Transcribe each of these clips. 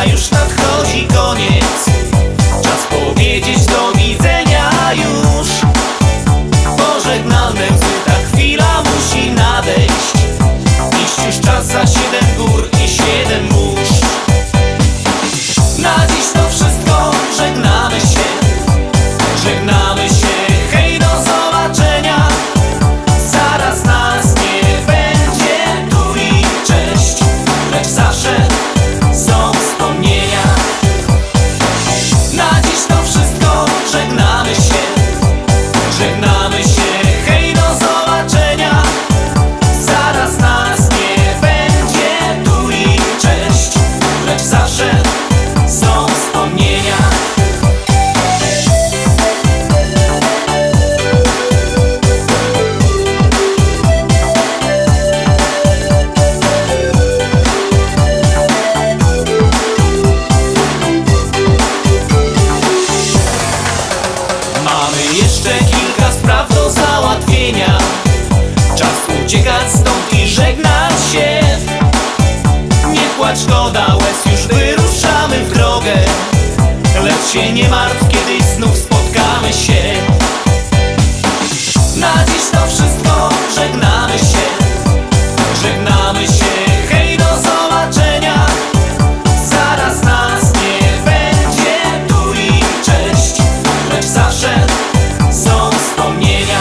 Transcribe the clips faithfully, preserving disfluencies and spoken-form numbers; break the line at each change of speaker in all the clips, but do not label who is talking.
A już nadchodzi koniec, czas powiedzieć do widzenia już. Pożegnalne łzy, ta chwila musi nadejść. Iść już czas za siedem gór i siedem mórz. Na dziś to wszystko, żegnamy się. Żegnamy się, hej, do zobaczenia. Zaraz nas nie będzie tu i cześć, lecz zawsze są wspomnienia. Na dziś to wszystko, żegnamy się. Żegnamy się, hej, do zobaczenia. Zaraz nas nie będzie tu i cześć, lecz zawsze są wspomnienia. Mamy jeszcze kilka spraw do załatwienia. Czas uciekać stąd i żegnać się. Nie płacz, szkoda łez, już wyruszamy w drogę. Lecz się nie martw, kiedyś znów spotkamy się. Na dziś to wszystko, żegnamy się. Żegnamy się, hej, do zobaczenia. Zaraz nas nie będzie tu i cześć, lecz zawsze są wspomnienia.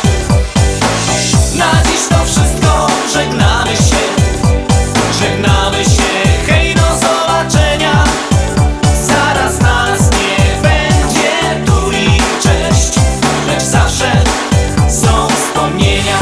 Na dziś to wszystko, żegnamy się. Żegnamy się, hej, do zobaczenia. Zaraz nas nie będzie tu i cześć, lecz zawsze są wspomnienia.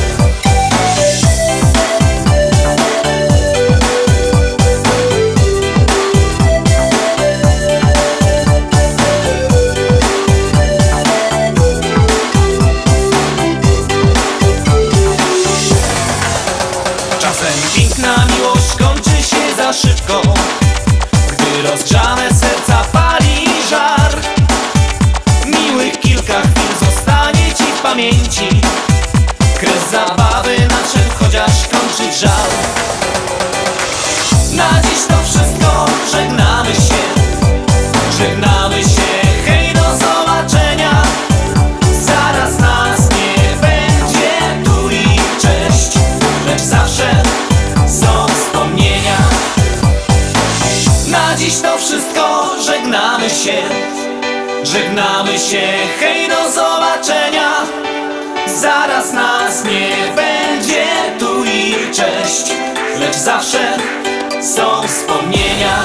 Czasem piękna miłość kończy się za szybko, gdy rozgrzane serca pali żar. Miłych kilka chwil zostanie ci w pamięci. Kres zabawy nadszedł, chociaż kończyć żal. Na dziś to wszystko, żegnamy się. Żegnamy się, hej, do zobaczenia. Zaraz nas nie będzie tu i cześć, lecz zawsze są wspomnienia. Na dziś to wszystko, żegnamy się. Żegnamy się, hej, do zobaczenia. Zaraz nas nie będzie tu i cześć, lecz zawsze są wspomnienia.